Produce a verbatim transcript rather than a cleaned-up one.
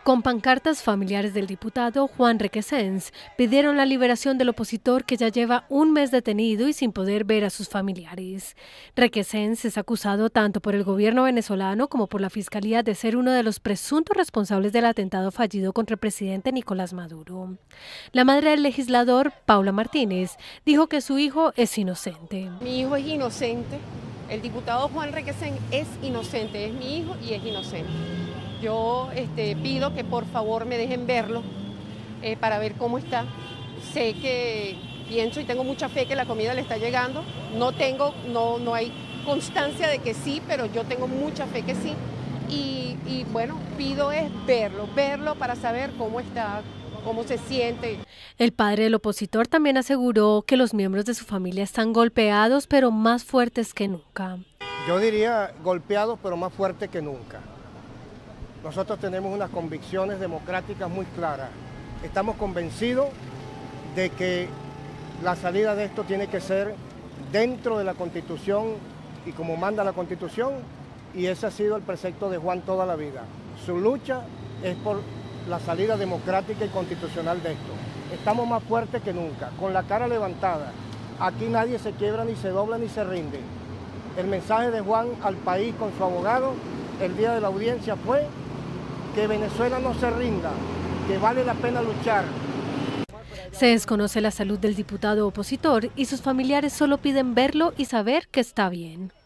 Con pancartas, familiares del diputado Juan Requesens pidieron la liberación del opositor que ya lleva un mes detenido y sin poder ver a sus familiares. Requesens es acusado tanto por el gobierno venezolano como por la Fiscalía de ser uno de los presuntos responsables del atentado fallido contra el presidente Nicolás Maduro. La madre del legislador, Paula Martínez, dijo que su hijo es inocente. Mi hijo es inocente. El diputado Juan Requesens es inocente, es mi hijo y es inocente. Yo este, pido que por favor me dejen verlo eh, para ver cómo está. Sé que pienso y tengo mucha fe que la comida le está llegando. No tengo, no, no hay constancia de que sí, pero yo tengo mucha fe que sí. Y, y bueno, pido es verlo, verlo para saber cómo está, cómo se siente. El padre del opositor también aseguró que los miembros de su familia están golpeados, pero más fuertes que nunca. Yo diría golpeados, pero más fuertes que nunca. Nosotros tenemos unas convicciones democráticas muy claras. Estamos convencidos de que la salida de esto tiene que ser dentro de la Constitución y como manda la Constitución, y ese ha sido el precepto de Juan toda la vida. Su lucha es por la salida democrática y constitucional de esto. Estamos más fuertes que nunca, con la cara levantada. Aquí nadie se quiebra, ni se dobla, ni se rinde. El mensaje de Juan al país con su abogado el día de la audiencia fue que Venezuela no se rinda, que vale la pena luchar. Se desconoce la salud del diputado opositor y sus familiares solo piden verlo y saber que está bien.